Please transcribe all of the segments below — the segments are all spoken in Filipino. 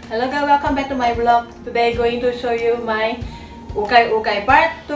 Hello guys, welcome back to my vlog. Today going to show you my Ukay part 2.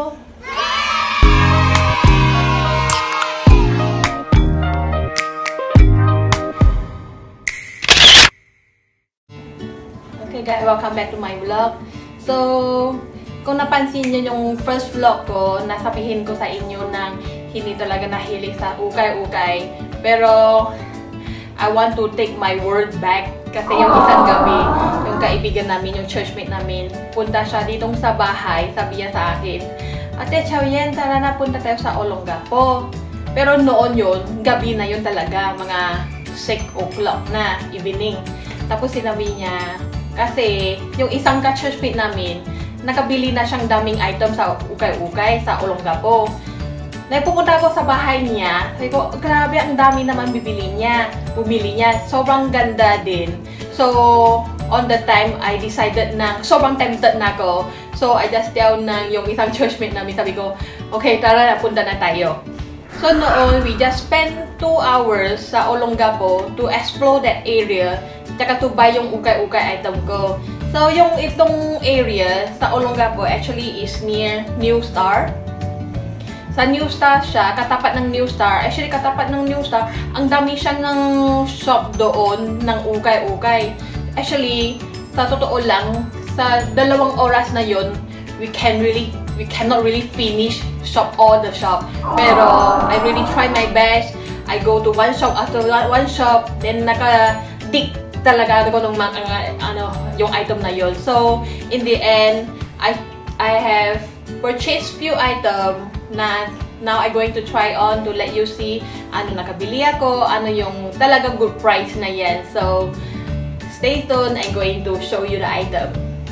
Okay guys, welcome back to my vlog. So, kung napansin niyo yung first vlog ko, nasabihin ko sa inyo nang hindi talaga nahilig sa ukay-ukay. Pero, I want to take my word back. Kasi yung isang gabi, yung kaibigan namin, yung churchmate namin, punta siya ditong sa bahay, sabi niya sa akin, Ate Chawyen, tara na, punta tayo sa Olongapo. Pero noon yun, gabi na yun talaga, mga 6 o'clock na, evening. Tapos sinabi niya, kasi yung isang ka-churchmate namin, nakabili na siyang daming item sa ukay-ukay, sa Olongapo. Naipupunta ako sa bahay niya, sabi ko, grabe, ang dami naman bumili niya. Sobrang ganda din. So, on the time, I decided na, sobrang tempted na ako. So, I just tell na yung isang churchmate namin, sabi ko, okay, tara na, punta na tayo. So, noon, we just spent 2 hours sa Olongapo to explore that area, tsaka to buy yung ukay-ukay item ko. So, yung itong area sa Olongapo actually is near New Star. Sa New Star siya, katapat ng New Star. Actually, katapat ng New Star, ang dami siya ng shop doon ng ukay-ukay. Actually, sa totoo lang, sa 2 oras na yon, we cannot really finish shop all the shop. Pero, I really try my best. I go to one shop after one shop, then naka-dig talaga ako ng yung item na yon. So, in the end, I have purchased few items na now I'm going to try on to let you see ano nakabili ako, ano yung talagang good price na yan. So, stay tuned. I'm going to show you the item.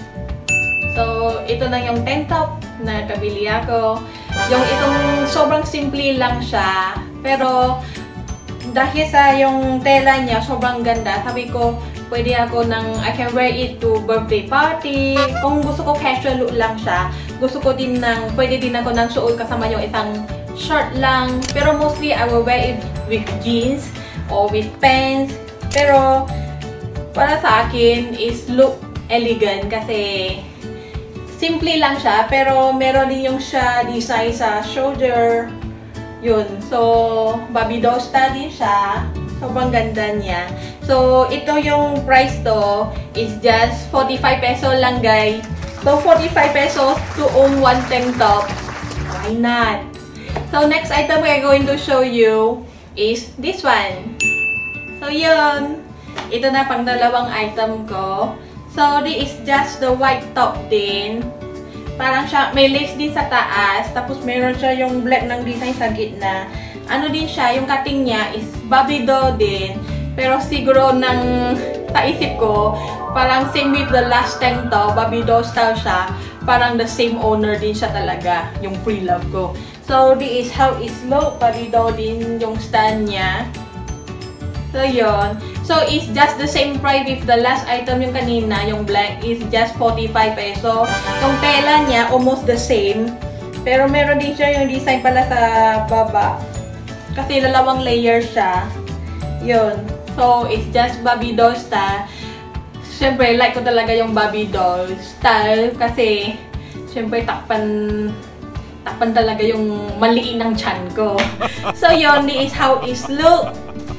So, ito na yung tank top na nakabili ako. Yung itong sobrang simple lang siya. Pero, dahil sa yung tela niya, sobrang ganda. Sabi ko, pwede ako I can wear it to birthday party. Kung gusto ko casual look lang siya, gusto ko din pwede din ako suot kasama yung isang short lang. Pero mostly, I will wear it with jeans or with pants. Pero, para sa akin, is look elegant kasi simple lang siya. Pero, meron din yung siya design sa shoulder. Yun. So, Barbie doll style din siya. Sobrang ganda niya. So, ito yung price to is just 45 peso lang, guys. So, 45 pesos to own one tank top. Why not? So, next item we're going to show you is this one. So, yun. Ito na pang dalawang item ko. So, this is just the white top din. Parang siya, may lace din sa taas. Tapos, meron siya yung black ng design sa gitna. Ano din siya, yung cutting niya is Barbie doll din. Pero siguro sa isip ko, parang same with the last tank to, Barbie doll style siya. Parang the same owner din siya talaga, yung pre-love ko. So, this is how it look. Barbie doll din yung style niya. So, yun. So, it's just the same price with the last item yung kanina, yung black, is just 45 peso. Yung tela niya, almost the same. Pero meron din siya yung design pala sa baba. Kasi 2 layer siya. Yun. So, it's just Barbie doll style. Siyempre, like ko talaga yung Barbie doll style. Kasi, siyempre, takpan talaga yung maliin ng tiyan ko. So, yun. This is how it look.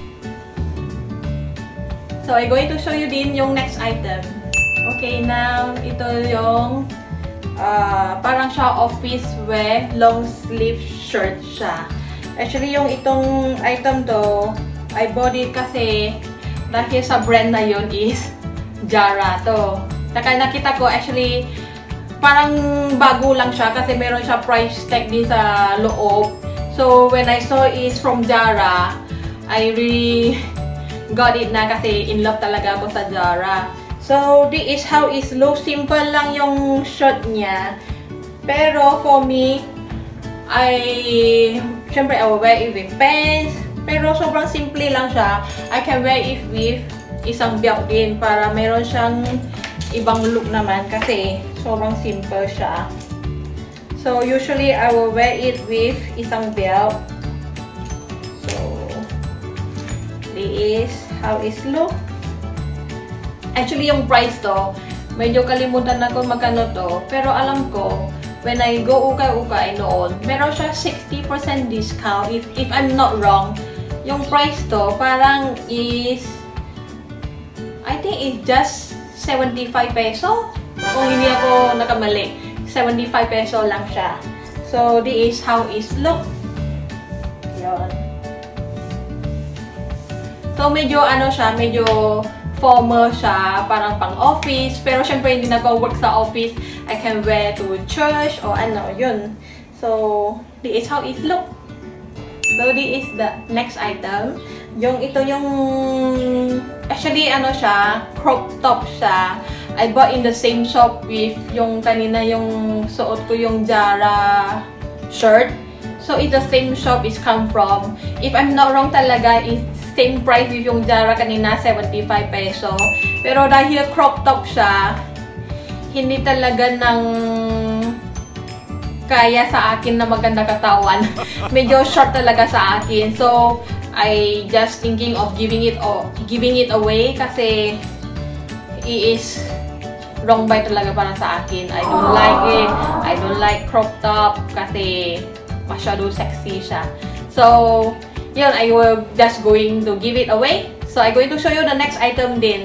So, I'm going to show you din yung next item. Okay, now, ito yung parang siya office wear, long sleeve shirt siya. Actually, yung itong item to, I bought it kasi dahil sa brand na yun is Zara to. Saka nakita ko, actually, parang bago lang siya kasi meron siya price tag din sa loob. So, when I saw it's from Zara, I really got it na kasi in love talaga ako sa Zara. So, this is how it looks. Simple lang yung shirt niya. Pero, for me, syempre, I will wear it with pants. Pero, sobrang simple lang siya. I can wear it with isang belt din para meron siyang ibang look naman kasi sobrang simple siya. So, usually, I will wear it with isang belt. So, this is how it looks. Actually, yung price to, medyo kalimutan na ko magkano to. Pero alam ko, when I go ukay-ukay noon, meron siya 60% discount. If I'm not wrong, yung price to parang is, I think it's just 75 peso. Kung hindi ako nakamali, 75 peso lang siya. So, this is how it look. Yun. So, medyo ano siya, medyo formal siya, parang pang-office. Pero, syempre, hindi nag-work sa office. I can wear to church or ano, yun. So, this is how it look. So, this is the next item. Ito yung, actually, ano siya, crop top siya. I bought in the same shop with yung kanina yung suot ko yung Zara shirt. So, it's the same shop is come from. If I'm not wrong talaga, it's same price with yung Zara kanina, 75 peso. Pero dahil crop top siya, hindi talaga ng kaya sa akin na maganda katawan. Medyo short talaga sa akin. So, I just thinking of giving it away kasi it is wrong buy talaga para sa akin. I don't like it. I don't like crop top kasi masyado sexy siya. So, yun, I will just going to give it away. So, I'm going to show you the next item din.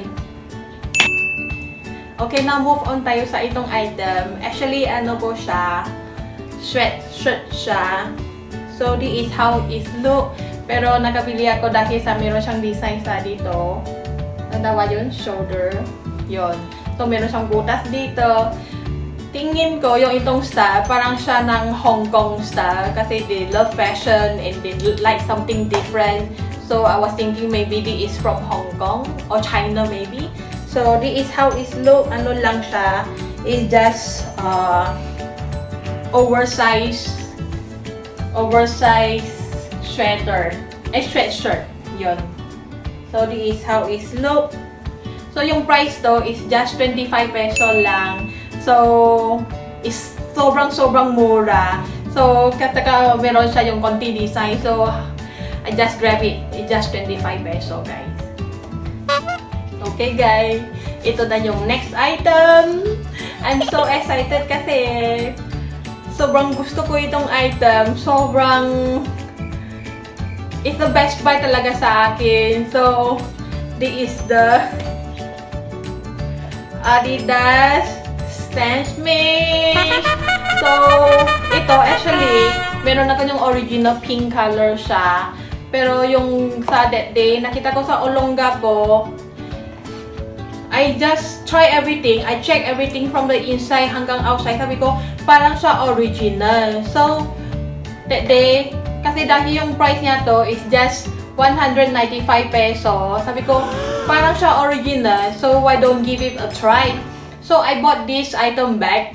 Okay, now move on tayo sa itong item. Actually, ano po siya? Sweatshirt siya. So, this is how it look. Pero, nakabili ako dahil sa meron siyang design sa dito. Natawa yun? Shoulder. Yun. So, meron siyang butas dito. Tingin ko, yung itong style, parang siya ng Hong Kong style. Kasi they love fashion and they like something different. So, I was thinking maybe this is from Hong Kong or China maybe. So, this is how it look. Ano lang siya. It's just oversized sweater. Sweatshirt. Yun. So, this is how it look. So, yung price to is just 25 peso lang. So, is sobrang mura. So, kataka meron siya yung konti design. So, I just grab it. It's just 25 peso, guys. Okay, guys. Ito na yung next item. I'm so excited kasi sobrang gusto ko itong item. It's the best buy talaga sa akin. So, this is the Adidas Stance Mesh. So, ito actually, meron ako yung original pink color siya. Pero yung sa that day, nakita ko sa Olongapo, I just try everything. I check everything from the inside hanggang outside. Sabi ko, parang siya original. So, that day, kasi dahil yung price niya to is just 195 peso. Sabi ko, parang siya original. So, why don't give it a try? So, I bought this item back.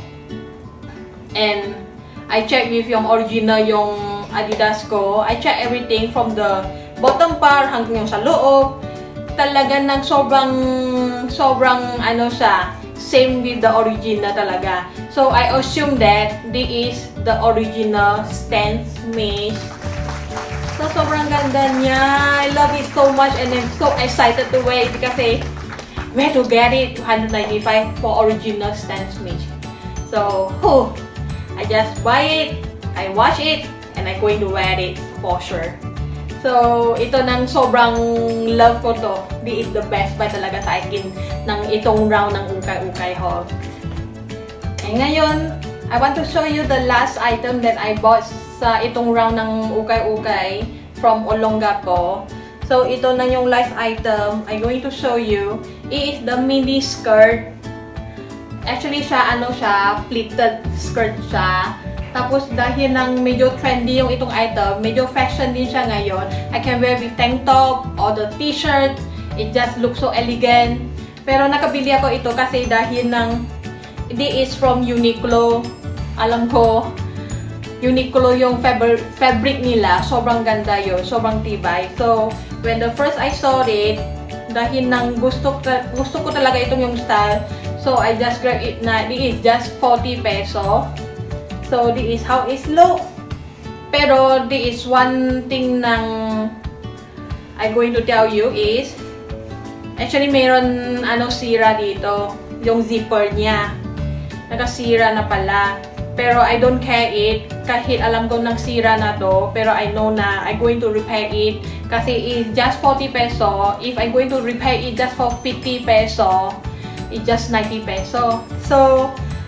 And, I checked with yung original yung Adidas ko. I checked everything from the bottom part hanggang yung sa loob. Talaga ng sobrang ano siya. Same with the original talaga. So, I assume that this is the original Stance Mesh. So, sobrang ganda niya. I love it so much and I'm so excited to wear it kasi where to get it? 295 for original Stance Mesh. So, I just buy it, I wash it, and I'm going to wear it for sure. So, ito nang sobrang love ko to. This is the best buy talaga sa akin ng itong round ng ukay-ukay haul. And ngayon, I want to show you the last item that I bought sa itong round ng ukay-ukay from Olongapo. So, ito na yung last item I'm going to show you. It is the mini skirt. Actually, pleated skirt siya. Tapos, dahil nang medyo trendy yung itong item, medyo fashion din siya ngayon. I can wear with tank top or the t-shirt. It just looks so elegant. Pero nakabili ako ito kasi dahil nang this is from Uniqlo. Alam ko, Uniqlo yung fabric nila. Sobrang ganda yun. Sobrang tibay. So, when the first I saw it, dahil nang gusto ko talaga itong yung style. So, I just grabbed it na. This is just 40 peso. So, this is how it look. Pero, this is one thing nang I'm going to tell you is, Actually, mayroon sira dito. Yung zipper niya. Nakasira na pala. Pero I don't care it. Kahit alam ko nagsira na to. Pero I know na I'm going to repair it. Kasi it's just 40 peso. If I'm going to repair it just for 50 peso, it's just 90 peso. So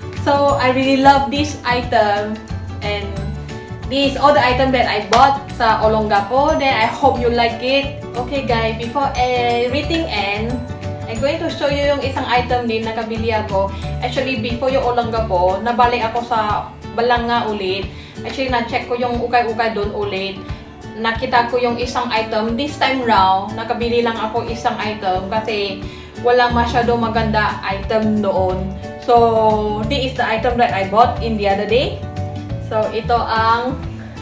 I really love this item. And these all the items that I bought sa Olongapo. Then I hope you like it. Okay guys, before everything ends, I'm going to show you yung isang item din na kabili ako. Actually, before yung Olongapo, nabalik ako sa Balanga ulit. Actually, na-check ko yung ukay-ukay doon ulit. Nakita ko yung isang item. This time round, nakabili lang ako isang item kasi walang masyado maganda item noon. So, this is the item that I bought in the other day. So, ito ang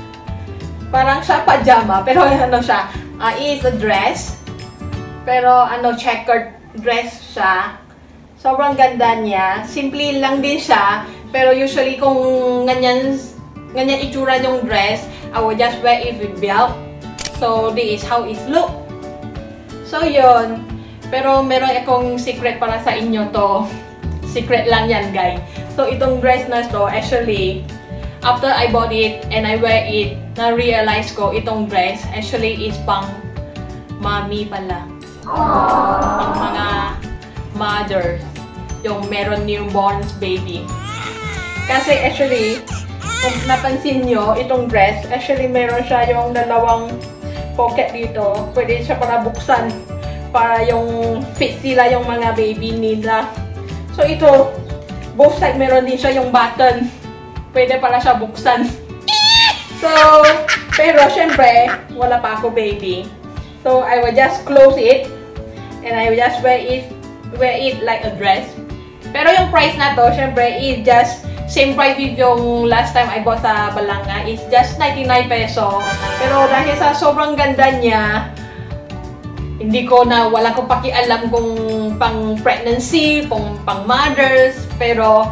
parang siya pajama, pero siya, is a dress. Pero checkered dress siya. Sobrang ganda niya. Simple lang din siya, pero usually kung ganyan itsura yung dress, I will just wear it with belt. So, this is how it look. So, yun. Pero meron akong secret para sa inyo to. Secret lang yan, guys. So, itong dress na to, actually, after I bought it and I wear it, na-realize ko itong dress actually is pang mommy pala. Pang mga mothers. Yung meron newborn baby. Kasi actually, kung napansin nyo, itong dress, actually meron siya yung dalawang pocket dito. Pwede siya para buksan. Para yung fit sila yung mga baby nila. So ito, both side meron din siya yung button. Pwede pala siya buksan. So, pero syempre, wala pa ako baby. So, I will just close it. And I will just wear it like a dress. Pero yung price na to, syempre, is just same price with yung last time I bought sa Balanga. It's just 99 peso. Pero dahil sa sobrang ganda niya, hindi ko wala ko pakialam kung pang pregnancy, pang mothers. Pero,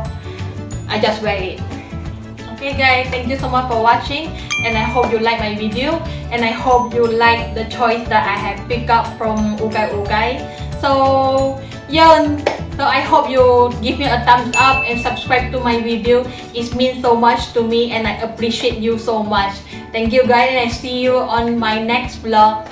I just wear it. Okay guys, thank you so much for watching, and I hope you like my video, and I hope you like the choice that I have picked up from Ukay. So, yun. So I hope you give me a thumbs up and subscribe to my video. It means so much to me and I appreciate you so much. Thank you guys, and I see you on my next vlog.